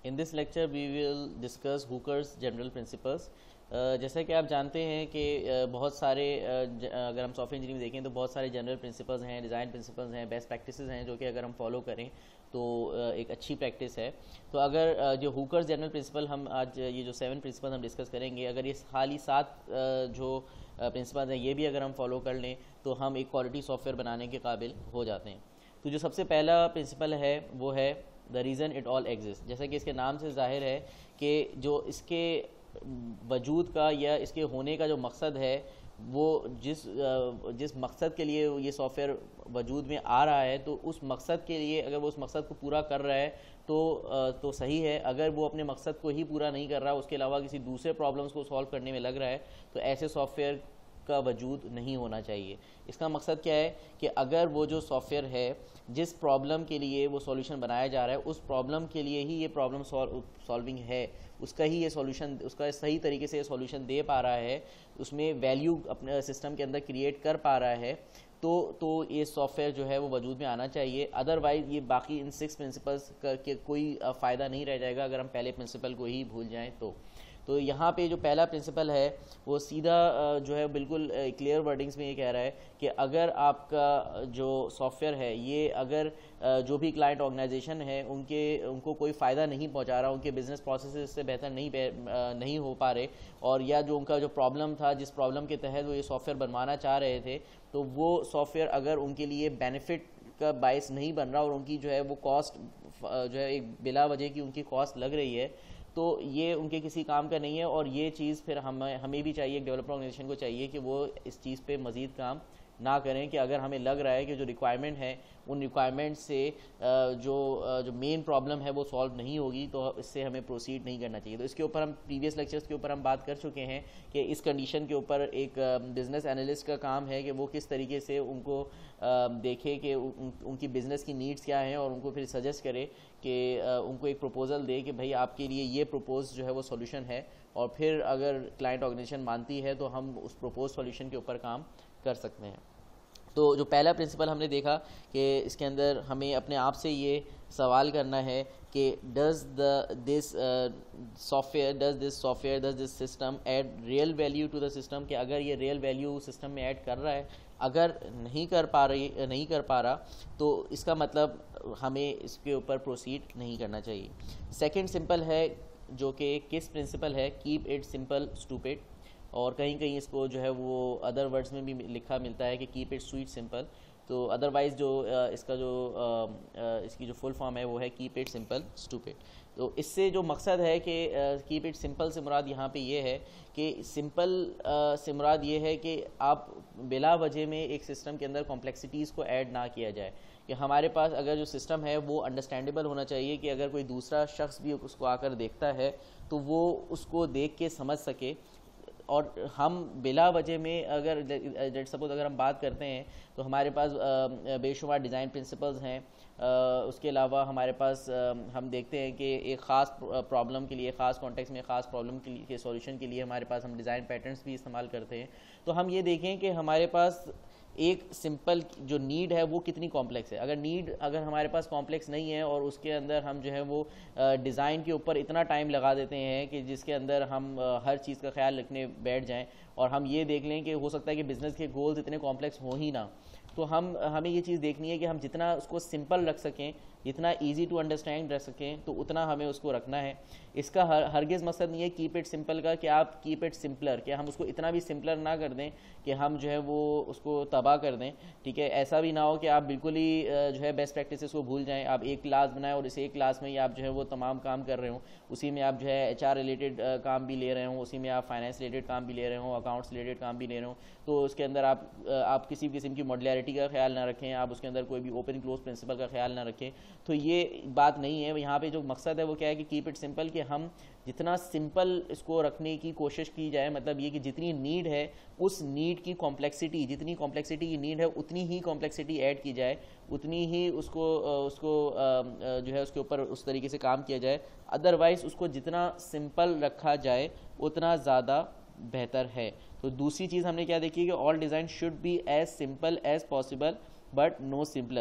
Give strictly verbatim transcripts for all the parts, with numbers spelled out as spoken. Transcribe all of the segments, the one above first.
In this lecture we will discuss Hooker's general principles. Uh, जैसा कि आप जानते हैं कि uh, बहुत सारे uh, अगर हम सॉफ्टवेयर इंजीनियरिंग देखें तो बहुत सारे जनरल प्रिंसिपल्स हैं, डिज़ाइन प्रिंसिपल्स हैं, बेस्ट प्रैक्टिसेस हैं जो कि अगर हम फॉलो करें तो uh, एक अच्छी प्रैक्टिस है। तो अगर uh, जो हुकर्स जनरल प्रिंसिपल हम आज ये जो सेवन प्रिंसिपल हम डिस्कस करेंगे, अगर ये खाली सात uh, जो प्रिंसिपल्स हैं ये भी अगर हम फॉलो कर लें तो हम एक क्वालिटी सॉफ्टवेयर बनाने के काबिल हो जाते हैं। तो जो सबसे पहला प्रिंसिपल है वो है the reason it all exist. जैसा कि इसके नाम से जाहिर है कि जो इसके वजूद का या इसके होने का जो मकसद है वो जिस जिस मकसद के लिए ये सॉफ्टवेयर वजूद में आ रहा है, तो उस मकसद के लिए अगर वो उस मकसद को पूरा कर रहा है तो तो सही है। अगर वो अपने मकसद को ही पूरा नहीं कर रहा, उसके अलावा किसी दूसरे प्रॉब्लम्स को सॉल्व करने में लग रहा है, तो ऐसे सॉफ्टवेयर का वजूद नहीं होना चाहिए। इसका मकसद क्या है कि अगर वो जो सॉफ्टवेयर है जिस प्रॉब्लम के लिए वो सॉल्यूशन बनाया जा रहा है उस प्रॉब्लम के लिए ही ये प्रॉब्लम सॉल्विंग है, उसका ही ये सॉल्यूशन, उसका सही तरीके से ये सॉल्यूशन दे पा रहा है, उसमें वैल्यू अपने सिस्टम के अंदर क्रिएट कर पा रहा है, तो तो ये सॉफ्टवेयर जो है वो वजूद में आना चाहिए। अदरवाइज़ ये बाकी इन सिक्स प्रिंसिपल्स के कोई फ़ायदा नहीं रह जाएगा अगर हम पहले प्रिंसिपल को ही भूल जाएं तो। तो यहाँ पे जो पहला प्रिंसिपल है वो सीधा जो है बिल्कुल क्लियर वर्डिंग्स में ये कह रहा है कि अगर आपका जो सॉफ्टवेयर है ये अगर जो भी क्लाइंट ऑर्गेनाइजेशन है उनके उनको कोई फ़ायदा नहीं पहुँचा रहा, उनके बिजनेस प्रोसेस से बेहतर नहीं नहीं हो पा रहे, और या जो उनका जो प्रॉब्लम था जिस प्रॉब्लम के तहत वो ये सॉफ्टवेयर बनवाना चाह रहे थे, तो वो सॉफ्टवेयर अगर उनके लिए बेनिफिट का बायस नहीं बन रहा और उनकी जो है वो कॉस्ट जो है एक बिला वजह की उनकी कॉस्ट लग रही है, तो ये उनके किसी काम का नहीं है। और ये चीज़ फिर हमें हमें भी चाहिए, डेवलपर ऑर्गेनाइजेशन को चाहिए कि वो इस चीज़ पे मज़ीद काम ना करें कि अगर हमें लग रहा है कि जो रिक्वायरमेंट है उन रिक्वायरमेंट से जो जो मेन प्रॉब्लम है वो सॉल्व नहीं होगी, तो इससे हमें प्रोसीड नहीं करना चाहिए। तो इसके ऊपर हम प्रीवियस लेक्चर्स के ऊपर हम बात कर चुके हैं कि इस कंडीशन के ऊपर एक बिज़नेस एनालिस्ट का काम है कि वो किस तरीके से उनको देखे कि उन, उनकी बिज़नेस की नीड्स क्या हैं और उनको फिर सजेस्ट करे कि उनको एक प्रपोज़ल दे कि भाई आपके लिए ये प्रपोज जो है वो सॉल्यूशन है, और फिर अगर क्लाइंट ऑर्गेनाइजेशन मानती है तो हम उस प्रपोज सॉल्यूशन के ऊपर काम कर सकते हैं। तो जो पहला प्रिंसिपल हमने देखा कि इसके अंदर हमें अपने आप से ये सवाल करना है कि does the this software does this software does this system add real value to the system, कि अगर ये रियल वैल्यू सिस्टम में ऐड कर रहा है, अगर नहीं कर पा रही नहीं कर पा रहा तो इसका मतलब हमें इसके ऊपर प्रोसीड नहीं करना चाहिए। सेकंड सिंपल है जो कि किस प्रिंसिपल है, कीप इट सिंपल स्टूपिड, और कहीं कहीं इसको जो है वो अदर वर्ड्स में भी लिखा मिलता है कि कीप इट स्वीट सिंपल। तो अदरवाइज़ जो इसका जो इसकी जो फुल फॉर्म है वो है कीप इट सिंपल स्टूपिड। तो इससे जो मकसद है कि कीप इट सिंपल से मुराद यहाँ पे ये है कि सिंपल से मुराद ये है कि आप बिला वजह में एक सिस्टम के अंदर कॉम्प्लेक्सिटीज़ को ऐड ना किया जाए, कि हमारे पास अगर जो सिस्टम है वो अंडरस्टैंडेबल होना चाहिए कि अगर कोई दूसरा शख्स भी उसको आकर देखता है तो वो उसको देख के समझ सके। और हम बिला वजह में अगर लेट सपोज अगर हम बात करते हैं तो हमारे पास बेशुमार डिज़ाइन प्रिंसिपल्स हैं, उसके अलावा हमारे पास हम देखते हैं कि एक ख़ास प्रॉब्लम के लिए, ख़ास कॉन्टेक्स्ट में ख़ास प्रॉब्लम के लिए के सॉल्यूशन के लिए हमारे पास हम डिज़ाइन पैटर्न्स भी इस्तेमाल करते हैं। तो हम ये देखें कि हमारे पास एक सिंपल जो नीड है वो कितनी कॉम्प्लेक्स है। अगर नीड अगर हमारे पास कॉम्प्लेक्स नहीं है और उसके अंदर हम जो है वो डिज़ाइन के ऊपर इतना टाइम लगा देते हैं कि जिसके अंदर हम हर चीज़ का ख्याल रखने बैठ जाएं, और हम ये देख लें कि हो सकता है कि बिज़नेस के गोल्स इतने कॉम्प्लेक्स हो ही ना, तो हम हमें ये चीज़ देखनी है कि हम जितना उसको सिंपल रख सकें, जितना इजी टू अंडरस्टैंड रख सकें, तो उतना हमें उसको रखना है। इसका हर हरगिज़ मकसद नहीं है कीप इट सिंपल का कि आप कीप इट सिंपलर, कि हम उसको इतना भी सिंपलर ना कर दें कि हम जो है वो उसको तबाह कर दें। ठीक है, ऐसा भी ना हो कि आप बिल्कुल ही जो है बेस्ट प्रैक्टिसेस को भूल जाएं। आप एक क्लास बनाएं और इस एक क्लास में ही आप जो है वो तमाम काम कर रहे हो, उसी में आप जो है एच आर रिलेटेड काम भी ले रहे हो, उसी में आप फाइनेंस रिलेटेड काम भी ले रहे हो, अकाउंट्स रिलेटेड काम भी ले रहे हो, तो उसके अंदर आप आप किसी भी किस्म की मॉड्युलैरिटी का ख्याल ना रखें, आप उसके अंदर कोई भी ओपन क्लोज प्रिंसिपल का ख्याल ना रखें। तो ये बात नहीं है। यहाँ पे जो मकसद है वो क्या है कि कीप इट सिंपल, कि हम जितना सिंपल इसको रखने की कोशिश की जाए, मतलब ये कि जितनी नीड है उस नीड की कॉम्प्लेक्सिटी, जितनी कॉम्प्लेक्सिटी की नीड है उतनी ही कॉम्प्लेक्सिटी ऐड की जाए, उतनी ही उसको उसको जो है उसके ऊपर उस तरीके से काम किया जाए। अदरवाइज़ उसको जितना सिंपल रखा जाए उतना ज़्यादा बेहतर है। तो दूसरी चीज़ हमने क्या देखी कि all design should be as simple as possible but no simpler.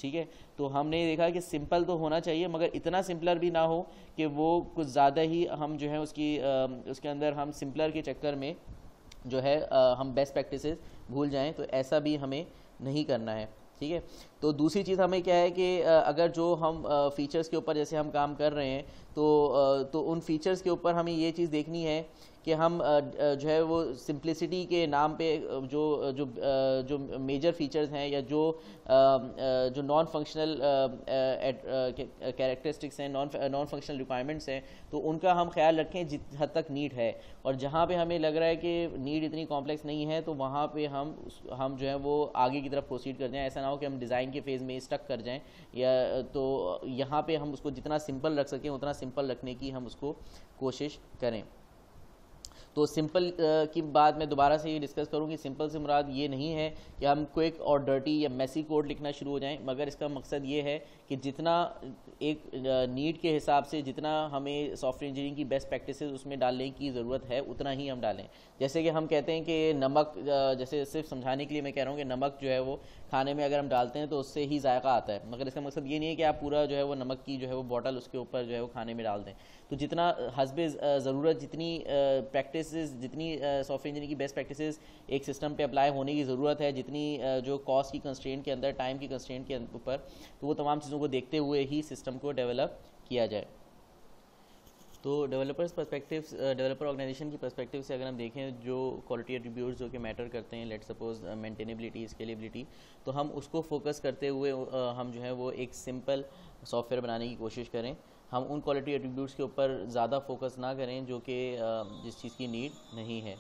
ठीक है। तो हमने देखा कि सिंपल तो होना चाहिए मगर इतना सिंपलर भी ना हो कि वो कुछ ज़्यादा ही हम जो है उसकी आ, उसके अंदर हम सिंपलर के चक्कर में जो है आ, हम बेस्ट प्रैक्टिसेस भूल जाएं, तो ऐसा भी हमें नहीं करना है, ठीक है। तो दूसरी चीज़ हमें क्या है कि अगर जो हम फीचर्स के ऊपर जैसे हम काम कर रहे हैं तो तो उन फीचर्स के ऊपर हमें ये चीज़ देखनी है कि हम जो है वो सिंप्लिसिटी के नाम पे जो जो जो मेजर फीचर्स हैं या जो जो नॉन फंक्शनल कैरेक्टरिस्टिक्स हैं, नॉन नॉन फंक्शनल रिक्वायरमेंट्स हैं, तो उनका हम ख्याल रखें जित हद तक नीड है। और जहाँ पे हमें लग रहा है कि नीड इतनी कॉम्प्लेक्स नहीं है तो वहाँ पे हम हम जो है वो आगे की तरफ प्रोसीड कर जाएँ। ऐसा ना हो कि हम डिज़ाइन के फेज़ में स्टक कर जाएँ, या तो यहाँ पे हम उसको जितना सिंपल रख सकें उतना सिंपल रखने की हम उसको कोशिश करें। तो सिंपल की बात मैं दोबारा से ये डिस्कस करूँगी। सिंपल से मुराद ये नहीं है कि हम क्विक और डर्टी या मैसी कोड लिखना शुरू हो जाएं, मगर इसका मकसद ये है कि जितना एक नीड के हिसाब से जितना हमें सॉफ्टवेयर इंजीनियरिंग की बेस्ट प्रैक्टिसेस उसमें डालने की ज़रूरत है उतना ही हम डालें। जैसे कि हम कहते हैं कि नमक, जैसे सिर्फ समझाने के लिए मैं कह रहा हूँ कि नमक जो है वो खाने में अगर हम डालते हैं तो उससे ही जायका आता है, मगर इसका मकसद ये नहीं है कि आप पूरा जो है वो नमक की जो है वो बॉटल उसके ऊपर जो है वो खाने में डाल दें। तो जितना हस्बे ज़रूरत जितनी प्रैक्टिस जितनी सॉफ्टवेयर इंजीनियरिंग की बेस्ट प्रैक्टिसेस एक सिस्टम पे अप्लाई होने की ज़रूरत है, जितनी uh, जो कॉस्ट की कंस्ट्रेंट के अंदर, टाइम की कंस्ट्रेंट के ऊपर, तो वो तमाम चीज़ों को देखते हुए ही सिस्टम को डेवलप किया जाए। तो डेवलपर्स पर्सपेक्टिव, डेवलपर ऑर्गेनाइजेशन की पर्सपेक्टिव से अगर हम देखें जो क्वालिटी एट्रीब्यूट्स जो कि मैटर करते हैं, लेट सपोज मेंटेनेबिलिटी, स्केलेबिलिटी, तो हम उसको फोकस करते हुए uh, हम जो है वो एक सिंपल सॉफ्टवेयर बनाने की कोशिश करें। हम उन क्वालिटी एट्रीब्यूट्स के ऊपर ज़्यादा फोकस ना करें जो कि जिस चीज़ की नीड नहीं है।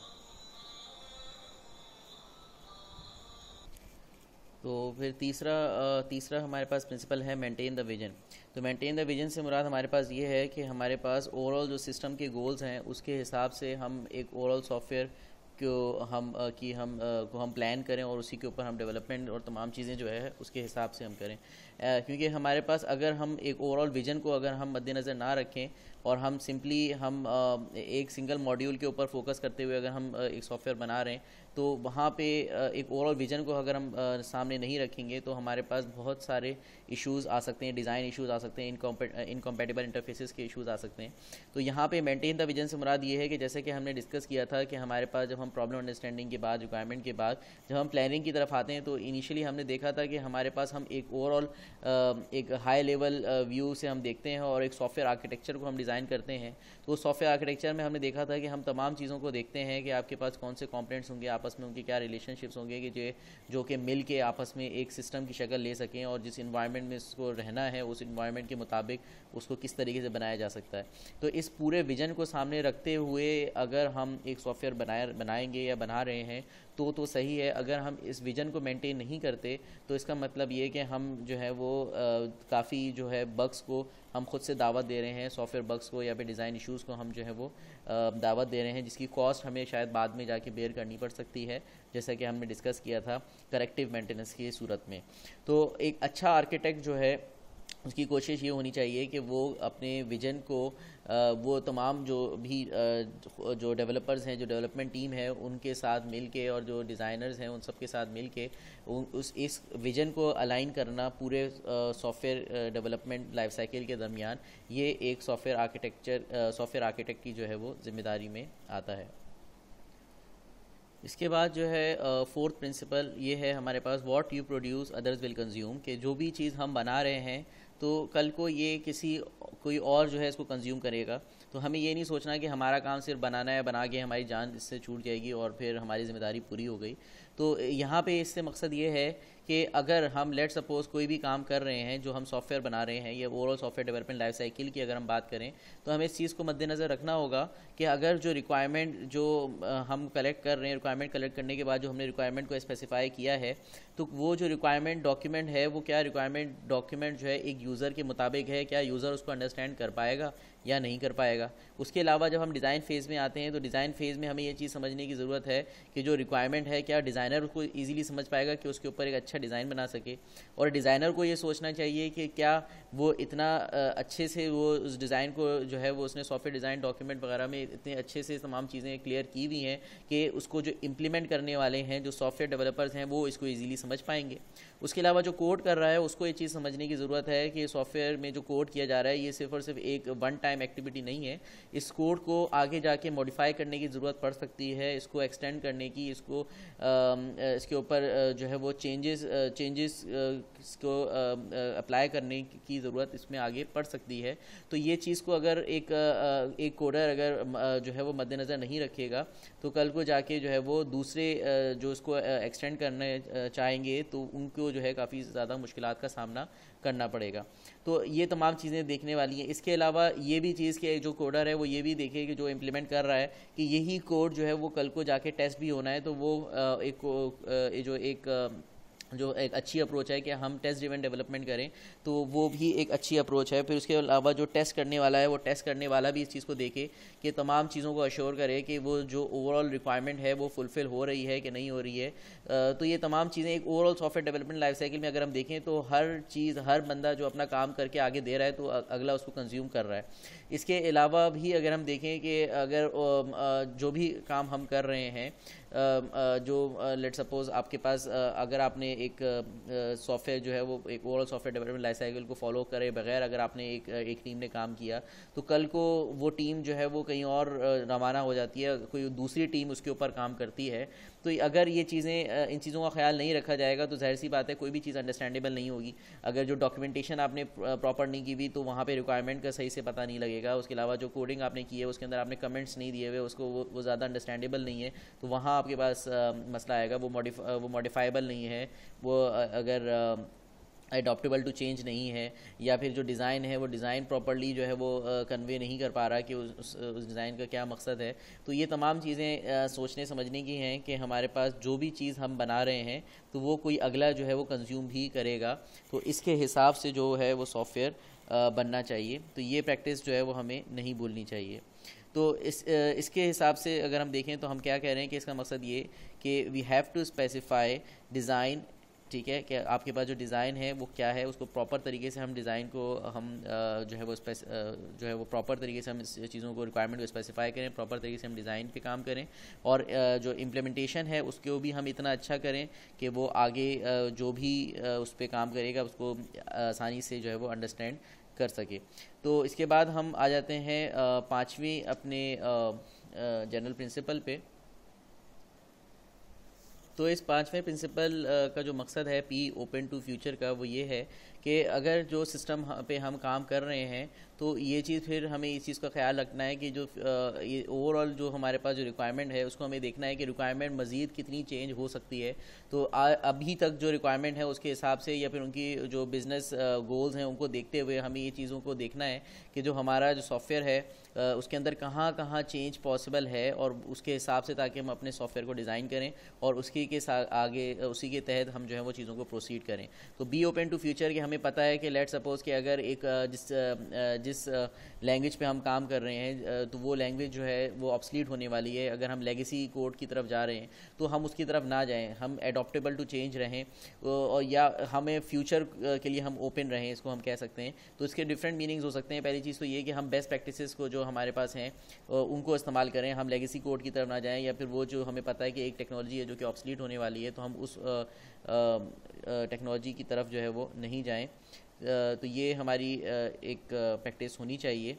तो फिर तीसरा तीसरा हमारे पास प्रिंसिपल है मेंटेन द विजन। तो मेंटेन द विजन से मुराद हमारे पास ये है कि हमारे पास ओवरऑल जो सिस्टम के गोल्स हैं उसके हिसाब से हम एक ओवरऑल सॉफ्टवेयर को हम कि हम को हम प्लान करें और उसी के ऊपर हम डेवलपमेंट और तमाम चीज़ें जो है उसके हिसाब से हम करें। क्योंकि हमारे पास अगर हम एक ओवरऑल विजन को अगर हम मद्देनज़र ना रखें और हम सिंपली हम एक सिंगल मॉड्यूल के ऊपर फोकस करते हुए अगर हम एक सॉफ्टवेयर बना रहे हैं तो वहाँ पे एक ओवरऑल विजन को अगर हम सामने नहीं रखेंगे तो हमारे पास बहुत सारे इश्यूज़ आ सकते हैं, डिज़ाइन इश्यूज़ आ सकते हैं, इनकम्पैटिबल इंटरफेसेस के इश्यूज़ आ सकते हैं। तो यहाँ पे मेंटेन द विजन से मुराद ये है कि जैसे कि हमने डिस्कस किया था कि हमारे पास जब हम प्रॉब्लम अंडरस्टैंडिंग के बाद, रिक्वायरमेंट के बाद जब हम प्लानिंग की तरफ आते हैं तो इनिशियली हमने देखा था कि हमारे पास हम एक ओवरऑल एक हाई लेवल व्यू से हम देखते हैं और एक सॉफ्टवेयर आर्किटेक्चर को हम डिज़ाइन करते हैं। तो सॉफ्टवेयर आर्किटेक्चर में हमने देखा था कि हम तमाम चीज़ों को देखते हैं कि आपके पास कौन से कंपोनेंट्स होंगे, आपस में उनके क्या रिलेशनशिप्स होंगे कि जो जो कि मिल के आपस में एक सिस्टम की शक्ल ले सकें और जिस इन्वायरमेंट में इसको रहना है उस इन्वायरमेंट के मुताबिक उसको किस तरीके से बनाया जा सकता है। तो इस पूरे विजन को सामने रखते हुए अगर हम एक सॉफ्टवेयर बनाए बनाएंगे या बना रहे हैं तो तो सही है। अगर हम इस विजन को मेंटेन नहीं करते तो इसका मतलब ये कि हम जो है वो काफ़ी जो है बग्स को हम खुद से दावत दे रहे हैं, सॉफ्टवेयर बग्स को या फिर डिज़ाइन इश्यूज़ को हम जो है वो दावत दे रहे हैं जिसकी कॉस्ट हमें शायद बाद में जाके बेयर करनी पड़ सकती है, जैसा कि हमने डिस्कस किया था करेक्टिव मेंटेनेंस की सूरत में। तो एक अच्छा आर्किटेक्ट जो है उसकी कोशिश ये होनी चाहिए कि वो अपने विजन को वो तमाम जो भी जो डेवलपर्स हैं, जो डेवलपमेंट टीम है उनके साथ मिल के और जो डिज़ाइनर्स हैं उन सब के साथ मिल के उस इस विजन को अलाइन करना पूरे सॉफ्टवेयर डेवलपमेंट लाइफ साइकिल के दरमियान, ये एक सॉफ्टवेयर आर्किटेक्चर सॉफ्टवेयर आर्किटेक्ट की जो है वो जिम्मेदारी में आता है। इसके बाद जो है फोर्थ प्रिंसिपल ये है हमारे पास, what you produce others will consume, कि जो भी चीज़ हम बना रहे हैं तो कल को ये किसी कोई और जो है इसको कंज्यूम करेगा। तो हमें ये नहीं सोचना कि हमारा काम सिर्फ बनाना है, बना के हमारी जान इससे छूट जाएगी और फिर हमारी जिम्मेदारी पूरी हो गई। तो यहाँ पे इससे मकसद ये है कि अगर हम लेट सपोज कोई भी काम कर रहे हैं, जो हम सॉफ्टवेयर बना रहे हैं या overall software development life cycle की अगर हम बात करें तो हमें इस चीज़ को मद्देनज़र रखना होगा कि अगर जो रिक्वायरमेंट जो हम कलेक्ट कर रहे हैं, रिक्वायरमेंट कलेक्ट करने के बाद जो हमने रिक्वायरमेंट को स्पेसिफाई किया है तो वो जो रिक्वायरमेंट डॉक्यूमेंट है वो क्या रिक्वायरमेंट डॉक्यूमेंट जो है एक यूज़र के मुताबिक है, क्या यूज़र उसको अंडरस्टैंड कर पाएगा या नहीं कर पाएगा। उसके अलावा जब हम डिज़ाइन फेज़ में आते हैं तो डिज़ाइन फेज़ में हमें ये चीज़ समझने की ज़रूरत है कि जो रिक्वायरमेंट है क्या डिज़ाइनर उसको ईजिली समझ पाएगा कि उसके ऊपर एक अच्छा डिज़ाइन बना सके, और डिज़ाइनर को ये सोचना चाहिए कि क्या वो इतना अच्छे से वो उस डिज़ाइन को जो है वो उसने सॉफ्टवेयर डिज़ाइन डॉक्यूमेंट वगैरह में इतने अच्छे से तमाम चीज़ें क्लियर की हुई हैं कि उसको जो इम्प्लीमेंट करने वाले हैं, जो सॉफ्टवेयर डेवलपर्स हैं, वो इसको ईजिली समझ पाएंगे। उसके अलावा जो कोड कर रहा है उसको ये चीज़ समझने की ज़रूरत है कि सॉफ्टवेयर में जो कोड किया जा रहा है ये सिर्फ और सिर्फ एक वन टाइम एक्टिविटी नहीं है। इस कोड को आगे जाके मॉडिफाई करने की ज़रूरत पड़ सकती है, इसको एक्सटेंड करने की, इसको इसके ऊपर जो है वो चेंजेस चेंजेस को अप्लाई करने की ज़रूरत इसमें आगे पड़ सकती है। तो ये चीज़ को अगर एक एक कोडर अगर जो है वो मद्देनज़र नहीं रखेगा तो कल को जाके जो है वो दूसरे जो इसको एक्सटेंड करने चाहेंगे तो उनको जो है काफ़ी ज़्यादा मुश्किलात का सामना करना पड़ेगा। तो ये तमाम चीज़ें देखने वाली हैं। इसके अलावा ये भी चीज़ कि जो कोडर है वो ये भी देखे कि जो इम्प्लीमेंट कर रहा है कि यही कोड जो है वो कल को जाके टेस्ट भी होना है, तो वो एक जो एक जो एक अच्छी अप्रोच है कि हम टेस्ट ड्रिवन डेवलपमेंट करें, तो वो भी एक अच्छी अप्रोच है। फिर उसके अलावा जो टेस्ट करने वाला है वो टेस्ट करने वाला भी इस चीज़ को देखे कि तमाम चीज़ों को अश्योर करे कि वो जो ओवरऑल रिक्वायरमेंट है वो फुलफ़िल हो रही है कि नहीं हो रही है। तो ये तमाम चीज़ें एक overall software development life cycle में अगर हम देखें तो हर चीज़, हर बंदा जो अपना काम करके आगे दे रहा है तो अगला उसको कंज्यूम कर रहा है। इसके अलावा भी अगर हम देखें कि अगर जो भी काम हम कर रहे हैं, जो लेट सपोज आपके पास अगर आपने एक सॉफ्टवेयर जो है वो एक overall software development life cycle को फॉलो करे बगैर अगर आपने एक एक टीम ने काम किया तो कल को वो टीम जो है वो कहीं और रवाना हो जाती है, कोई दूसरी टीम उसके ऊपर काम करती है। तो अगर ये चीज़ें, इन चीज़ों का ख्याल नहीं रखा जाएगा तो जाहिर सी बात है कोई भी चीज़ अंडरस्टैंडेबल नहीं होगी। अगर जो डॉक्यूमेंटेशन आपने प्रॉपर नहीं की हुई तो वहाँ पे रिक्वायरमेंट का सही से पता नहीं लगेगा। उसके अलावा जो कोडिंग आपने की है उसके अंदर आपने कमेंट्स नहीं दिए हुए, उसको वो, वो ज़्यादा अंडरस्टैंडेबल नहीं है, तो वहाँ आपके पास आ, मसला आएगा। वो मॉडिफा वो मॉडिफाइबल नहीं है, वो अगर अडॉप्टेबल टू चेंज नहीं है, या फिर जो डिज़ाइन है वो डिज़ाइन प्रॉपर्ली जो है वो कन्वे नहीं कर पा रहा कि उस उस, उस डिज़ाइन का क्या मकसद है। तो ये तमाम चीज़ें सोचने समझने की हैं कि हमारे पास जो भी चीज़ हम बना रहे हैं तो वो कोई अगला जो है वो कंज्यूम भी करेगा, तो इसके हिसाब से जो है वो सॉफ्टवेयर बनना चाहिए। तो ये प्रैक्टिस जो है वो हमें नहीं भूलनी चाहिए। तो इस इसके हिसाब से अगर हम देखें तो हम क्या कह रहे हैं कि इसका मकसद ये कि we have to specify design, ठीक है, कि आपके पास जो डिज़ाइन है वो क्या है, उसको प्रॉपर तरीके से हम डिज़ाइन को हम जो है वो जो है वो प्रॉपर तरीके से हम इस चीज़ों को रिक्वायरमेंट को स्पेसिफाई करें, प्रॉपर तरीके से हम डिज़ाइन पे काम करें, और जो इम्प्लीमेंटेशन है उसको भी हम इतना अच्छा करें कि वो आगे जो भी उस पर काम करेगा उसको आसानी से जो है वो अंडरस्टैंड कर सके। तो इसके बाद हम आ जाते हैं पाँचवीं अपने जनरल प्रिंसिपल पे। तो इस पांचवें प्रिंसिपल का जो मकसद है पी ओपन टू फ्यूचर का, वो ये है कि अगर जो सिस्टम पे हम काम कर रहे हैं तो ये चीज़ फिर हमें इस चीज़ का ख्याल रखना है कि जो ये ओवरऑल जो हमारे पास जो रिक्वायरमेंट है उसको हमें देखना है कि रिक्वायरमेंट मज़ीद कितनी चेंज हो सकती है। तो आ, अभी तक जो रिक्वायरमेंट है उसके हिसाब से या फिर उनकी जो बिज़नेस गोल्स हैं उनको देखते हुए हमें ये चीज़ों को देखना है कि जो हमारा जो सॉफ्टवेयर है उसके अंदर कहाँ कहाँ चेंज पॉसिबल है, और उसके हिसाब से ताकि हम अपने सॉफ्टवेयर को डिज़ाइन करें और उसकी के साथ आगे उसी के तहत हम जो है वो चीज़ों को प्रोसीड करें। तो बी ओपन टू फ्यूचर के हमें पता है कि लेट सपोज कि अगर एक जिस जिस लैंग्वेज पे हम काम कर रहे हैं तो वो लैंग्वेज जो है वो ऑब्सलीट होने वाली है। अगर हम लेगेसी कोड की तरफ जा रहे हैं तो हम उसकी तरफ ना जाएं, हम एडॉप्टेबल टू चेंज रहें, और या हमें फ्यूचर के लिए हम ओपन रहें, इसको हम कह सकते हैं। तो इसके डिफरेंट मीनिंग्स हो सकते हैं। पहली चीज़ तो ये कि हम बेस्ट प्रैक्टिसेस को जो हमारे पास हैं उनको इस्तेमाल करें, हम लेगेसी कोड की तरफ ना जाएँ, या फिर वो जो हमें पता है कि एक टेक्नोलॉजी है जो कि ऑब्सलीट होने वाली है तो हम उस टेक्नोलॉजी की तरफ जो है वो नहीं जाएं। तो ये हमारी एक प्रैक्टिस होनी चाहिए।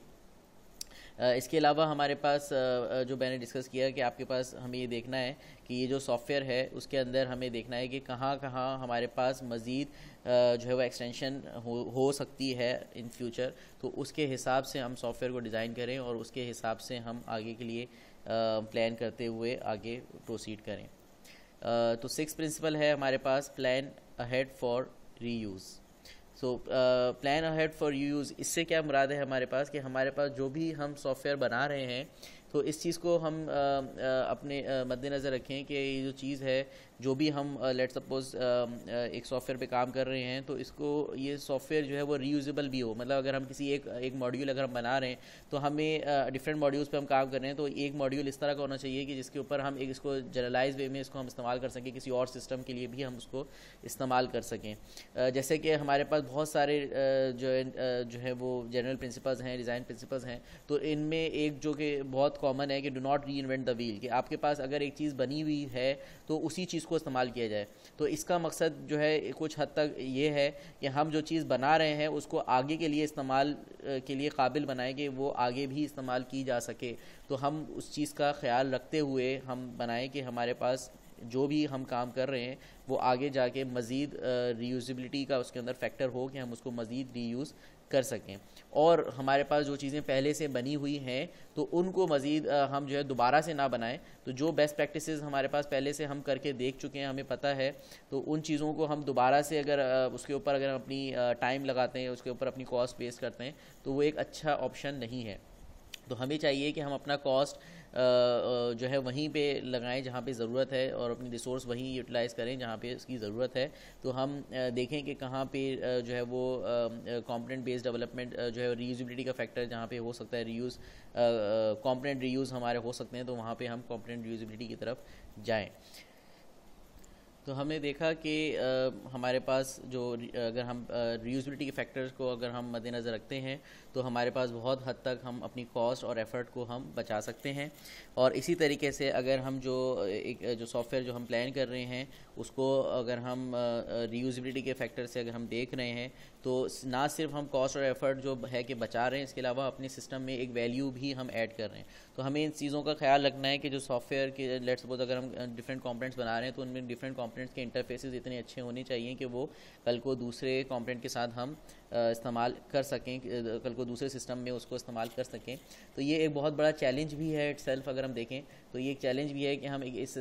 इसके अलावा हमारे पास जो मैंने डिस्कस किया कि आपके पास हमें ये देखना है कि ये जो सॉफ्टवेयर है उसके अंदर हमें देखना है कि कहाँ कहाँ हमारे पास मज़ीद जो है वो एक्सटेंशन हो हो सकती है इन फ्यूचर। तो उसके हिसाब से हम सॉफ्टवेयर को डिज़ाइन करें और उसके हिसाब से हम आगे के लिए प्लान करते हुए आगे प्रोसीड करें। तो सिक्स प्रिंसिपल है हमारे पास plan ahead for reuse. So plan ahead for use, इससे क्या मुराद है हमारे पास कि हमारे पास जो भी हम सॉफ्टवेयर बना रहे हैं तो इस चीज़ को हम आ, आ, अपने मद्देनज़र रखें कि ये जो चीज़ है जो भी हम लेट सपोज एक सॉफ्टवेयर पे काम कर रहे हैं तो इसको ये सॉफ्टवेयर जो है वो रीयूजेबल भी हो। मतलब अगर हम किसी एक एक मॉड्यूल अगर हम बना रहे हैं तो हमें डिफरेंट मॉड्यूल्स पे हम काम कर रहे हैं तो एक मॉड्यूल इस तरह का होना चाहिए कि जिसके ऊपर हम एक इसको जनरलाइज वे में इसको हम इस्तेमाल कर सकें, किसी और सिस्टम के लिए भी हम उसको इस्तेमाल कर सकें। जैसे कि हमारे पास बहुत सारे जो है जो है वो जनरल प्रिंसिपल्स हैं, डिज़ाइन प्रिंसिपल्स हैं, तो इनमें एक जो कि बहुत कॉमन है कि do not reinvent the wheel, कि आपके पास अगर एक चीज़ बनी हुई है तो उसी चीज़ को इस्तेमाल किया जाए। तो इसका मकसद जो है कुछ हद तक ये है कि हम जो चीज़ बना रहे हैं उसको आगे के लिए इस्तेमाल के लिए काबिल बनाएं कि वो आगे भी इस्तेमाल की जा सके। तो हम उस चीज़ का ख्याल रखते हुए हम बनाएं कि हमारे पास जो भी हम काम कर रहे हैं वो आगे जाके मज़ीद रीयूज़िबिलिटी का उसके अंदर फैक्टर हो कि हम उसको मज़ीद रीयूज़ कर सकें। और हमारे पास जो चीज़ें पहले से बनी हुई हैं तो उनको मज़ीद हम जो है दोबारा से ना बनाएं। तो जो बेस्ट प्रैक्टिसेस हमारे पास पहले से हम करके देख चुके हैं, हमें पता है, तो उन चीज़ों को हम दोबारा से अगर उसके ऊपर अगर हम अपनी टाइम लगाते हैं, उसके ऊपर अपनी कॉस्ट बेस करते हैं, तो वो एक अच्छा ऑप्शन नहीं है। तो हमें चाहिए कि हम अपना कॉस्ट जो है वहीं पे लगाएं जहाँ पे ज़रूरत है और अपनी रिसोर्स वहीं यूटिलाइज़ करें जहाँ पे उसकी ज़रूरत है। तो हम देखें कि कहाँ पे जो है वो कंपोनेंट बेस्ड डेवलपमेंट जो है रीयूज़िबिलिटी का फैक्टर जहाँ पे हो सकता है, रीयूज़ कंपोनेंट रीयूज़ हमारे हो सकते हैं, तो वहाँ पे हम कंपोनेंट रीयूज़िबिलिटी की तरफ जाएँ। तो हमने देखा कि हमारे पास जो अगर हम रीयूज़िबिलिटी के फैक्टर्स को अगर हम मद्देनज़र रखते हैं तो हमारे पास बहुत हद तक हम अपनी कॉस्ट और एफ़र्ट को हम बचा सकते हैं। और इसी तरीके से अगर हम जो एक जो सॉफ्टवेयर जो हम प्लान कर रहे हैं उसको अगर हम रीयूज़िबिलिटी के फैक्टर से अगर हम देख रहे हैं तो ना सिर्फ हम कॉस्ट और एफ़र्ट जो है कि बचा रहे हैं, इसके अलावा अपने सिस्टम में एक वैल्यू भी हम ऐड कर रहे हैं। तो हमें इन चीज़ों का ख्याल रखना है कि जो सॉफ्टवेयर के लेट्स सपोज अगर हम डिफरेंट कंपोनेंट्स बना रहे हैं तो उनमें डिफरेंट कंपोनेंट्स के इंटरफेसेस इतने अच्छे होने चाहिए कि वो कल को दूसरे कंपोनेंट के साथ हम इस्तेमाल कर सकें, कल को दूसरे सिस्टम में उसको इस्तेमाल कर सकें। तो ये एक बहुत बड़ा चैलेंज भी है इटसेल्फ। अगर हम देखें तो ये एक चैलेंज भी है कि हम एक इस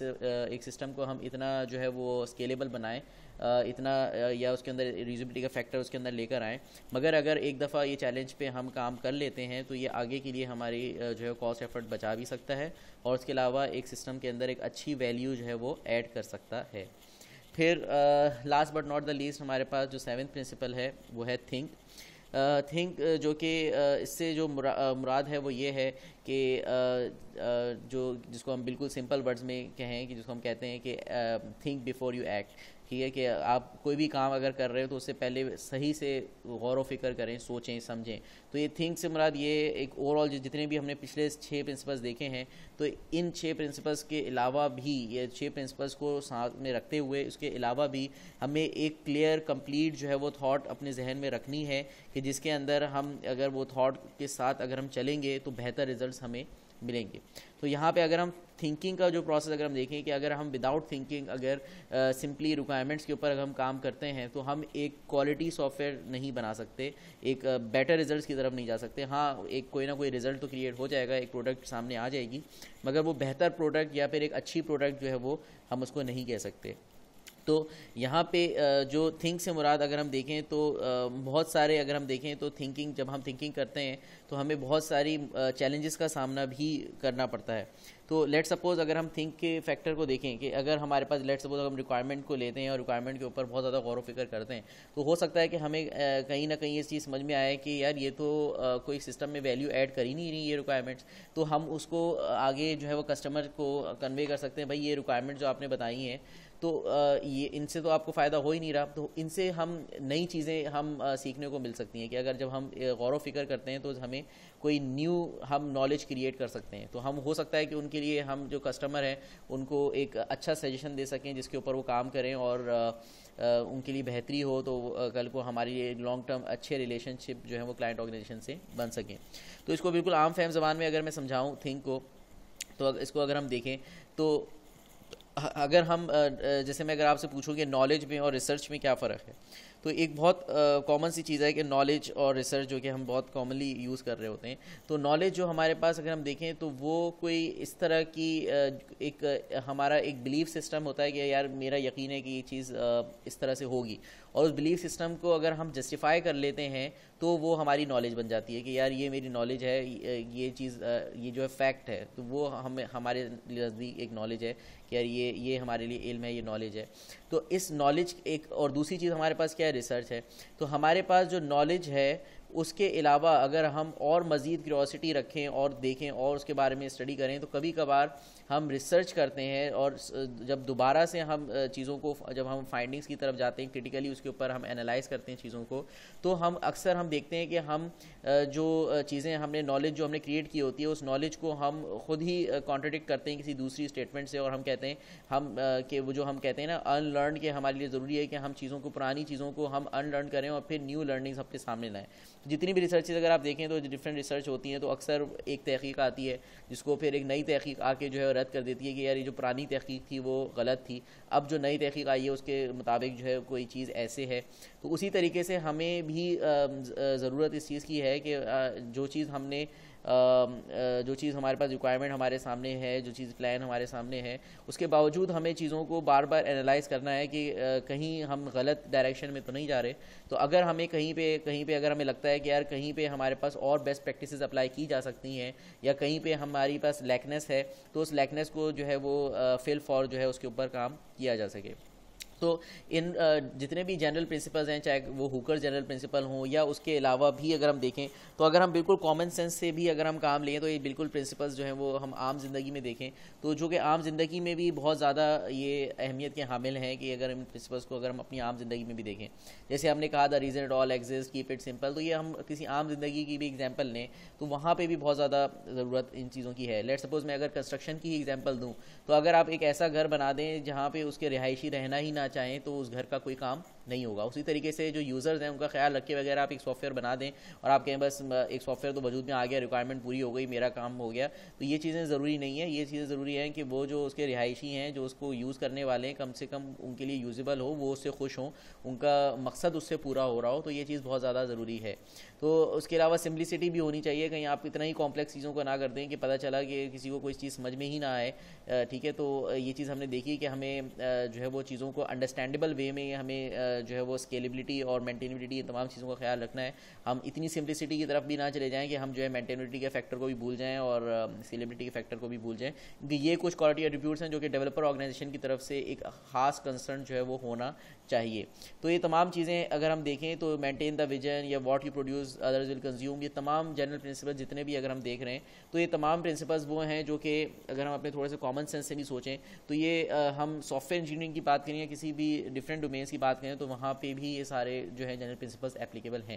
एक सिस्टम को हम इतना जो है वो स्केलेबल बनाएं, इतना या उसके अंदर रीयूज़िबिलिटी का फैक्टर उसके अंदर लेकर आएँ। मगर अगर एक दफ़ा ये चैलेंज पे हम काम कर लेते हैं तो ये आगे के लिए हमारी जो है कॉस्ट एफर्ट बचा भी सकता है और उसके अलावा एक सिस्टम के अंदर एक अच्छी वैल्यू जो है वो ऐड कर सकता है। फिर last but not the least हमारे पास जो सेवन्थ प्रिंसिपल है वो है थिंक। थिंक uh, जो कि uh, इससे जो मुरा, uh, मुराद है वो ये है कि uh, uh, जो जिसको हम बिल्कुल सिंपल वर्ड्स में कहें कि जिसको हम कहते हैं कि थिंक बिफोर यू एक्ट। ठीक है कि आप कोई भी काम अगर कर रहे हो तो उससे पहले सही से गौर व फिक्र करें, सोचें, समझें। तो ये थिंक से मुराद ये एक ओवरऑल जितने भी हमने पिछले छः प्रिंसिपल्स देखे हैं तो इन छः प्रिंसिपल्स के अलावा भी, ये छः प्रिंसिपल्स को साथ में रखते हुए उसके अलावा भी हमें एक क्लियर कंप्लीट जो है वो थॉट अपने जहन में रखनी है कि जिसके अंदर हम अगर वो थॉट के साथ अगर हम चलेंगे तो बेहतर रिजल्ट्स हमें मिलेंगे। तो यहाँ पे अगर हम थिंकिंग का जो प्रोसेस अगर हम देखें कि अगर हम विदाउट थिंकिंग अगर सिंपली रिक्वायरमेंट्स के ऊपर अगर हम काम करते हैं तो हम एक क्वालिटी सॉफ्टवेयर नहीं बना सकते, एक बेटर रिजल्ट्स की तरफ नहीं जा सकते। हाँ, एक कोई ना कोई रिजल्ट तो क्रिएट हो जाएगा, एक प्रोडक्ट सामने आ जाएगी, मगर वो बेहतर प्रोडक्ट या फिर एक अच्छी प्रोडक्ट जो है वो हम उसको नहीं कह सकते। तो यहाँ पे जो थिंक से मुराद अगर हम देखें तो बहुत सारे अगर हम देखें तो थिंकिंग, जब हम थिंकिंग करते हैं तो हमें बहुत सारी चैलेंजेस का सामना भी करना पड़ता है। तो लेट सपोज अगर हम थिंक के फैक्टर को देखें कि अगर हमारे पास लेट सपोज हम रिक्वायरमेंट को लेते हैं और रिक्वायरमेंट के ऊपर बहुत ज़्यादा गौर व फिक्र करते हैं तो हो सकता है कि हमें कहीं ना कहीं ये चीज़ समझ में आए कि यार ये तो कोई सिस्टम में वैल्यू ऐड कर ही नहीं रही ये रिक्वायरमेंट्स, तो हम उसको आगे जो है वो कस्टमर को कन्वे कर सकते हैं, भाई ये रिक्वायरमेंट जो आपने बताई हैं तो ये इनसे तो आपको फ़ायदा हो ही नहीं रहा। तो इनसे हम नई चीज़ें हम सीखने को मिल सकती हैं कि अगर जब हम गौर व फिक्र करते हैं तो हमें कोई न्यू हम नॉलेज क्रिएट कर सकते हैं। तो हम हो सकता है कि उनके लिए हम जो कस्टमर हैं उनको एक अच्छा सजेशन दे सकें जिसके ऊपर वो काम करें और उनके लिए बेहतरी हो, तो कल को हमारी लॉन्ग टर्म अच्छे रिलेशनशिप जो है वो क्लाइंट ऑर्गेनाइजेशन से बन सकें। तो इसको बिल्कुल आम फहम ज़बान में अगर मैं समझाऊँ थिंक को, तो इसको अगर हम देखें तो अगर हम जैसे मैं अगर आपसे पूछूं कि नॉलेज में और रिसर्च में क्या फ़र्क है, तो एक बहुत कॉमन सी चीज़ है कि नॉलेज और रिसर्च जो कि हम बहुत कॉमनली यूज़ कर रहे होते हैं। तो नॉलेज जो हमारे पास अगर हम देखें तो वो कोई इस तरह की एक हमारा एक बिलीफ सिस्टम होता है कि यार मेरा यकीन है कि ये चीज़ इस तरह से होगी, और उस बिलीफ सिस्टम को अगर हम जस्टिफाई कर लेते हैं तो वो हमारी नॉलेज बन जाती है कि यार ये मेरी नॉलेज है, ये चीज़ ये जो है फैक्ट है, तो वो हमें हमारे नज़दीक एक नॉलेज है कि यार ये ये हमारे लिए इल्म है, ये नॉलेज है। तो इस नॉलेज एक और दूसरी चीज़ हमारे पास क्या है, रिसर्च है। तो हमारे पास जो नॉलेज है उसके अलावा अगर हम और मज़ीद क्यूरोसिटी रखें और देखें और उसके बारे में स्टडी करें, तो कभी कभार हम रिसर्च करते हैं और जब दोबारा से हम चीज़ों को, जब हम फाइंडिंग्स की तरफ जाते हैं, क्रिटिकली उसके ऊपर हम एनालाइज करते हैं चीज़ों को, तो हम अक्सर हम देखते हैं कि हम जो चीज़ें हमने नॉलेज जो हमने क्रिएट की होती है उस नॉलेज को हम खुद ही कॉन्ट्रडिक्ट करते हैं किसी दूसरी स्टेटमेंट से, और हम कहते हैं हम कि वो जो हम कहते हैं ना अनलर्न, के हमारे लिए ज़रूरी है कि हम चीज़ों को, पुरानी चीज़ों को हम अनलर्न करें और फिर न्यू लर्निंग्स अपने सामने लाएं। जितनी भी रिसर्चेज अगर आप देखें तो डिफरेंट रिसर्च होती हैं, तो अक्सर एक तहकीक आती है जिसको फिर एक नई तहकीक आके जो है रद्द कर देती है कि यार ये जो पुरानी तहकीक थी वो गलत थी, अब जो नई तहकीक आई है उसके मुताबिक जो है कोई चीज़ ऐसे है। तो उसी तरीके से हमें भी ज़रूरत इस चीज़ की है कि जो चीज़ हमने जो चीज़ हमारे पास रिक्वायरमेंट हमारे सामने है, जो चीज़ प्लान हमारे सामने है, उसके बावजूद हमें चीज़ों को बार बार एनालाइज करना है कि कहीं हम गलत डायरेक्शन में तो नहीं जा रहे। तो अगर हमें कहीं पे कहीं पे अगर हमें लगता है कि यार कहीं पे हमारे पास और बेस्ट प्रैक्टिसेस अप्लाई की जा सकती हैं, या कहीं पे हमारी पास लैकनेस है, तो उस लैकनेस को जो है वो फिल फॉर जो है उसके ऊपर काम किया जा सके। तो इन जितने भी जनरल प्रिंसिपल्स हैं, चाहे वो हुकर जनरल प्रिंसिपल हों या उसके अलावा भी अगर हम देखें, तो अगर हम बिल्कुल कॉमन सेंस से भी अगर हम काम लें, तो ये बिल्कुल प्रिंसिपल्स जो हैं वो हम आम ज़िंदगी में देखें तो जो कि आम ज़िंदगी में भी बहुत ज़्यादा ये अहमियत के हामिल हैं कि अगर इन प्रिंसिपल्स को अगर हम अपनी आम ज़िंदगी में भी देखें, जैसे हमने कहा the reason it all exist, keep it simple, तो ये हम किसी आम ज़िंदगी की भी एग्जाम्पल लें तो वहाँ पर भी बहुत ज़्यादा ज़रूरत इन चीज़ों की है। लेट सपोज़ मैं अगर कंस्ट्रक्शन की ही एग्जाम्पल दूँ, तो अगर आप एक ऐसा घर बना दें जहाँ पर उसके रिहायशी रहना ही ना चाहें, तो उस घर का कोई काम नहीं होगा। उसी तरीके से जो यूज़र्स हैं उनका ख्याल रखे वगैरह आप एक सॉफ्टवेयर बना दें और आप कहें बस एक सॉफ्टवेयर तो वजूद में आ गया, रिक्वायरमेंट पूरी हो गई, मेरा काम हो गया, तो ये चीज़ें ज़रूरी नहीं है। ये चीज़ें ज़रूरी हैं कि वो जो उसके रिहायशी हैं, जो उसको यूज़ करने वाले हैं, कम से कम उनके लिए यूजेबल हो, वो उससे खुश हों, उनका मकसद उससे पूरा हो रहा हो, तो ये चीज़ बहुत ज़्यादा ज़रूरी है। तो उसके अलावा सिम्प्लिसिटी भी होनी चाहिए, कहीं आप इतना ही कॉम्प्लेक्स चीज़ों को ना कर दें कि पता चला कि किसी को कोई चीज़ समझ में ही ना आए। ठीक है, तो ये चीज़ हमने देखी कि हमें जो है वो चीज़ों को अंडरस्टैंडेबल वे में हमें जो है वो स्केलेबिलिटी और मेंटेनेबिलिटी, इन तमाम चीज़ों का ख्याल रखना है। हम इतनी सिम्प्लिसिटी की तरफ भी ना चले जाएं कि हम जो है मेंटेनेबिलिटी के फैक्टर को भी भूल जाएं और स्केलेबिलिटी के फैक्टर को भी भूल जाएं, क्योंकि ये कुछ क्वालिटी एट्रीब्यूट्स हैं जो कि डेवलपर ऑर्गेनाइजेशन की तरफ से एक खास कंसर्न जो है वो होना चाहिए। तो ये तमाम चीज़ें अगर हम देखें तो मेंटेन द विजन या what you produce others will consume, ये तमाम जनरल प्रिंसिपल्स जितने भी अगर हम देख रहे हैं, तो ये तमाम प्रिंसिपल्स वो हैं जो कि अगर हम अपने थोड़े से कॉमन सेंस से भी सोचें तो ये आ, हम सॉफ्टवेयर इंजीनियरिंग की बात करें या किसी भी डिफरेंट डोमेन्स की बात करें तो वहाँ पे भी ये सारे जो है जनरल प्रिंसिपल्स एप्लीकेबल हैं।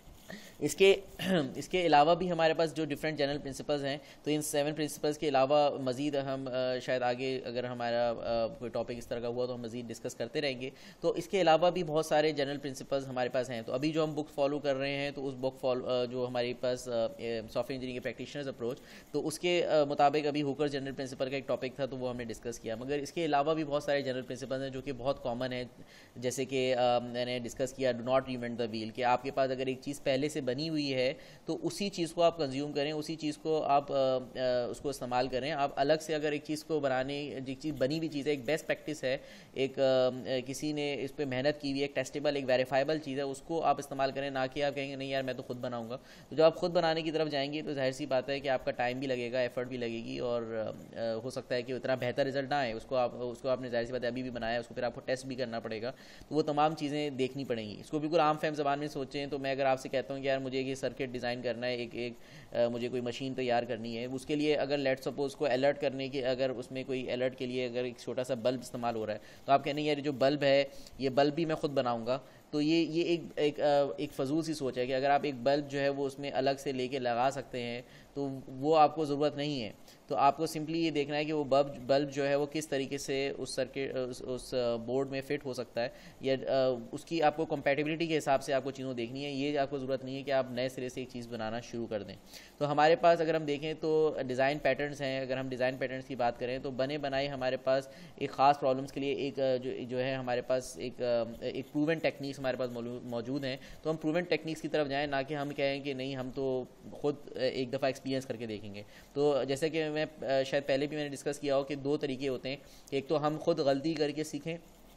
इसके इसके अलावा भी हमारे पास जो डिफरेंट जनरल प्रिंसिपल्स हैं, तो इन सेवन प्रिंसिपल्स के अलावा मज़ीद हम आ, शायद आगे अगर हमारा आ, कोई टॉपिक इस तरह का हुआ तो हम मज़ीद डिस्कस करते रहेंगे। तो इसके अलावा भी बहुत सारे जनरल प्रिंसिपल्स हमारे पास हैं। तो अभी जो हम बुक फॉलो कर रहे हैं, तो उस बुक फॉलो जो हमारे पास सॉफ्टवेयर इंजीनियरिंग के प्रैक्टिशनर्स अप्रोच, तो उसके आ, मुताबिक अभी हुकर जनरल प्रिंसिपल का एक टॉपिक था तो वो हमने डिस्कस किया। मगर इसके अलावा भी बहुत सारे जनरल प्रिंसिपल्स हैं जो कि बहुत कॉमन है, जैसे कि मैंने डिस्कस किया do not reinvent the wheel, कि आपके पास अगर एक चीज़ पहले से बनी हुई है तो उसी चीज़ को आप कंज्यूम करें, उसी चीज़ को आप आ, आ, उसको इस्तेमाल करें। आप अलग से अगर एक चीज़ को बनाने, जो चीज़ बनी हुई चीज़ है, एक बेस्ट प्रैक्टिस है, एक आ, किसी ने इस पर मेहनत की हुई है, एक टेस्टेबल, एक वेरीफाइबल चीज़ है, उसको आप इस्तेमाल करें, ना कि आप कहेंगे नहीं यार मैं तो खुद बनाऊंगा। तो जब आप खुद बनाने की तरफ जाएंगे तो जाहिर सी बात है कि आपका टाइम भी लगेगा, एफर्ट भी लगेगी और आ, हो सकता है कि उतना बेहतर रिजल्ट ना आए। उसको आप उसको आपने जाहिर सी बात है अभी भी बनाया, उसको फिर आपको टेस्ट भी करना पड़ेगा, तो वो तमाम चीज़ें देखनी पड़ेंगी। इसको बिल्कुल आम फहम ज़बान में सोचें तो मैं अगर आपसे कहता हूँ कि यार मुझे ये सर्किट डिज़ाइन करना है, एक एक आ, मुझे कोई मशीन तैयार करनी है, उसके लिए अगर लेट सपोज को अलर्ट करने के, अगर उसमें कोई अलर्ट के लिए अगर एक छोटा सा बल्ब इस्तेमाल हो रहा है, तो आप कहने यार जो बल्ब है ये बल्ब भी मैं खुद बनाऊंगा, तो ये ये एक एक एक फजूल सी सोच है कि अगर आप एक बल्ब जो है वो उसमें अलग से लेके लगा सकते हैं तो वो आपको ज़रूरत नहीं है। तो आपको सिंपली ये देखना है कि वो बल्ब बल्ब जो है वो किस तरीके से उस सर्किट उस, उस बोर्ड में फ़िट हो सकता है, या उसकी आपको कंपैटिबिलिटी के हिसाब से आपको चीज़ों देखनी है। ये आपको ज़रूरत नहीं है कि आप नए सिरे से एक चीज़ बनाना शुरू कर दें। तो हमारे पास अगर हम देखें तो डिज़ाइन पैटर्न्स हैं। अगर हम डिज़ाइन पैटर्न्स की बात करें तो बने बनाए हमारे पास एक ख़ास प्रॉब्लम्स के लिए एक जो जो है हमारे पास एक एक प्रूवन टेक्निक्स हमारे पास मौजूद हैं। तो हम प्रूवन टेक्निक्स की तरफ जाएँ, ना कि हम कहें कि नहीं हम तो खुद एक दफ़ा एक्सपीरियंस करके देखेंगे। तो जैसे कि मैं शायद पहले भी मैंने डिस्कस किया हो कि दो तरीके होते हैं, एक तो हम खुद गलती करके सीखें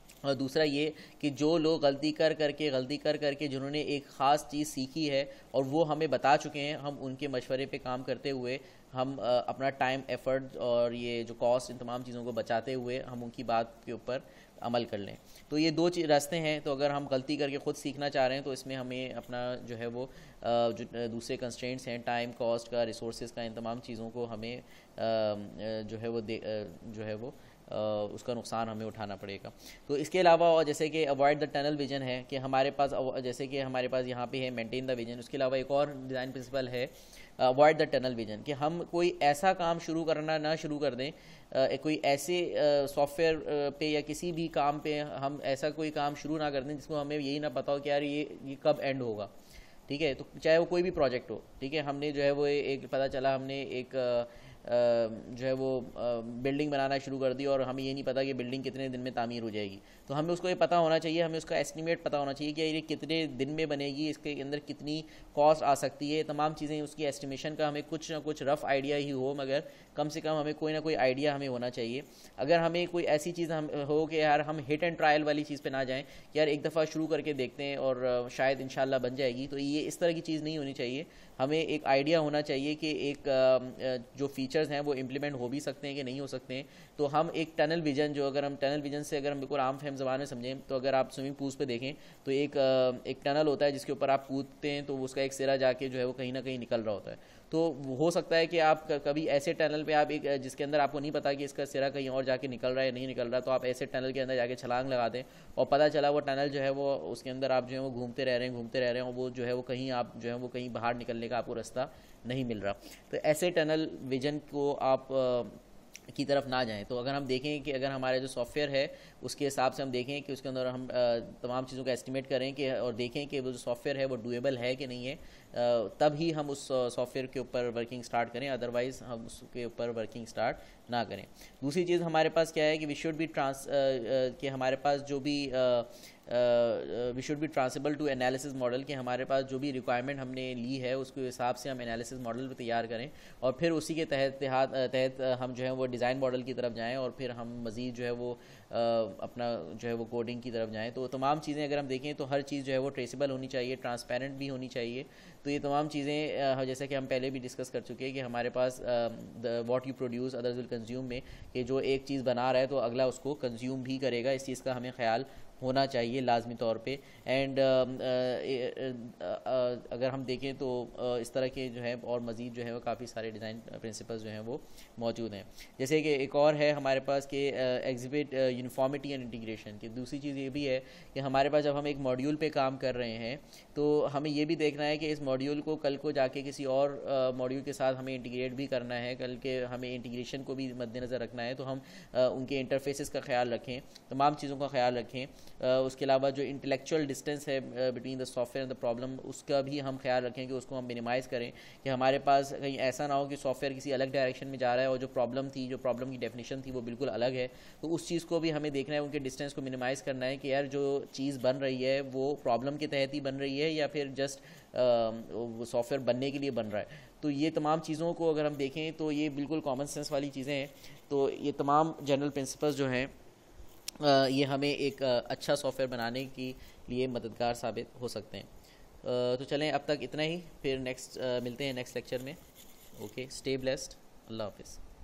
और दूसरा ये कि जो लोग गलती कर करके गलती कर करके जिन्होंने एक ख़ास चीज़ सीखी है और वो हमें बता चुके हैं, हम उनके मशवरे पे काम करते हुए हम अपना टाइम, एफर्ट और ये जो कॉस्ट, इन तमाम चीज़ों को बचाते हुए हम उनकी बात के ऊपर अमल कर लें। तो ये दो रास्ते हैं। तो अगर हम गलती करके ख़ुद सीखना चाह रहे हैं तो इसमें हमें अपना जो है वो जो दूसरे कंस्ट्रेंट्स हैं, टाइम, कॉस्ट का, रिसोर्सेज का, इन तमाम चीज़ों को हमें जो है वो दे जो है वो Uh, उसका नुकसान हमें उठाना पड़ेगा। तो इसके अलावा और जैसे कि अवॉइड द टनल विजन है कि हमारे पास जैसे कि हमारे पास यहाँ पे है मेंटेन द विजन, उसके अलावा एक और डिज़ाइन प्रिंसिपल है अवॉइड द टनल विजन कि हम कोई ऐसा काम शुरू करना ना शुरू कर दें, uh, कोई ऐसे सॉफ्टवेयर uh, पे या किसी भी काम पे हम ऐसा कोई काम शुरू ना कर दें जिसको हमें यही ना पता हो कि यार ये ये कब एंड होगा। ठीक है, तो चाहे वो कोई भी प्रोजेक्ट हो, ठीक है, हमने जो है वो एक पता चला हमने एक जो है वो बिल्डिंग बनाना शुरू कर दी और हमें ये नहीं पता कि बिल्डिंग कितने दिन में तामीर हो जाएगी। तो हमें उसको ये पता होना चाहिए, हमें उसका एस्टिमेट पता होना चाहिए कि ये कितने दिन में बनेगी, इसके अंदर कितनी कॉस्ट आ सकती है, तमाम चीज़ें उसकी एस्टिमेशन का हमें कुछ ना कुछ रफ़ आइडिया ही हो, मगर कम से कम हमें कोई ना कोई आइडिया हमें होना चाहिए। अगर हमें कोई ऐसी चीज़ हम हो कि यार हम हिट एंड ट्रायल वाली चीज़ पे ना जाएं कि यार एक दफ़ा शुरू करके देखते हैं और शायद इंशाल्लाह बन जाएगी, तो ये इस तरह की चीज़ नहीं होनी चाहिए। हमें एक आइडिया होना चाहिए कि एक जो फीचर्स हैं वो इम्प्लीमेंट हो भी सकते हैं कि नहीं हो सकते हैं। तो हम एक टनल विजन, जो अगर हम टनल विजन से अगर हम बिल्कुल आम फहम ज़बान में समझें तो अगर आप स्विमिंग पूल्स पे देखें तो एक एक टनल होता है जिसके ऊपर आप कूदते हैं तो उसका एक सिरा जाके जो है वो कहीं ना कहीं निकल रहा होता है। तो हो सकता है कि आप कभी ऐसे टनल पे आप एक जिसके अंदर आपको नहीं पता कि इसका सिरा कहीं और जाके निकल रहा है नहीं निकल रहा, तो आप ऐसे टनल के अंदर जाके छलांग लगा दें और पता चला वो टनल जो है वो उसके अंदर आप जो है वो घूमते रह रहे हैं घूमते रह रहे हैं और वो जो है वो कहीं आप जो है वो कहीं बाहर निकलने का आपको रास्ता नहीं मिल रहा। तो ऐसे टनल विजन को आप की तरफ ना जाएं। तो अगर हम देखें कि अगर हमारा जो सॉफ्टवेयर है उसके हिसाब से हम देखें कि उसके अंदर हम तमाम चीज़ों का एस्टिमेट करें कि और देखें कि वो जो सॉफ्टवेयर है वो डूएबल है कि नहीं है, तब ही हम उस सॉफ्टवेयर के ऊपर वर्किंग स्टार्ट करें, अदरवाइज़ हम उसके ऊपर वर्किंग स्टार्ट ना करें। दूसरी चीज़ हमारे पास क्या है कि वी शुड बी ट्रांस कि हमारे पास जो भी we should be traceable to analysis model, कि हमारे पास जो भी रिक्वायरमेंट हमने ली है उसके हिसाब से हम एनालिसिस मॉडल तैयार करें और फिर उसी के तहत तहत हम जो है वो डिज़ाइन मॉडल की तरफ जाएं और फिर हम मज़ीद जो है वो आ, अपना जो है वो कोडिंग की तरफ जाएं। तो तमाम चीज़ें अगर हम देखें तो हर चीज़ जो है वो ट्रेसेबल होनी चाहिए, ट्रांसपेरेंट भी होनी चाहिए। तो ये तमाम चीज़ें जैसे कि हम पहले भी डिस्कस कर चुके हैं कि हमारे पास the what you produce others will consume में कि जो एक चीज़ बना रहा है तो अगला उसको कंज्यूम भी करेगा, इस चीज़ का हमें ख्याल होना चाहिए लाजमी तौर पे। एंड अगर हम देखें तो uh, इस तरह के जो है और मज़ीद जो है वो काफ़ी सारे डिज़ाइन प्रिंसिपल्स जो हैं वो मौजूद हैं। जैसे कि एक और है हमारे पास कि एग्जिबिट यूनिफॉर्मिटी एंड इंटीग्रेशन की। दूसरी चीज़ ये भी है कि हमारे पास जब हम एक मॉड्यूल पे काम कर रहे हैं तो हमें ये भी देखना है कि इस मॉड्यूल को कल को जाके किसी और मॉड्यूल uh, के साथ हमें इंटीग्रेट भी करना है, कल के हमें इंटीग्रेशन को भी मद्देनज़र रखना है। तो हम uh, उनके इंटरफेसेस का ख्याल रखें, तमाम चीज़ों का ख्याल रखें। Uh, उसके अलावा जो इंटेलेक्चुअल डिस्टेंस है between the software and the problem, उसका भी हम ख्याल रखें कि उसको हम मिनिमाइज़ करें कि हमारे पास कहीं ऐसा ना हो कि सॉफ्टवेयर किसी अलग डायरेक्शन में जा रहा है और जो प्रॉब्लम थी, जो प्रॉब्लम की डेफिनेशन थी वो बिल्कुल अलग है। तो उस चीज़ को भी हमें देखना है, उनके डिस्टेंस को मिनिमाइज़ करना है कि यार जो चीज़ बन रही है वो प्रॉब्लम के तहत ही बन रही है या फिर जस्ट सॉफ्टवेयर बनने के लिए बन रहा है। तो ये तमाम चीज़ों को अगर हम देखें तो ये बिल्कुल कॉमन सेंस वाली चीज़ें हैं। तो ये तमाम जनरल प्रिंसिपल्स जो हैं Uh, ये हमें एक uh, अच्छा सॉफ्टवेयर बनाने के लिए मददगार साबित हो सकते हैं। uh, तो चलें अब तक इतना ही, फिर नेक्स्ट uh, मिलते हैं नेक्स्ट लेक्चर में। ओके, स्टे ब्लेस्ड, अल्लाह हाफिज़।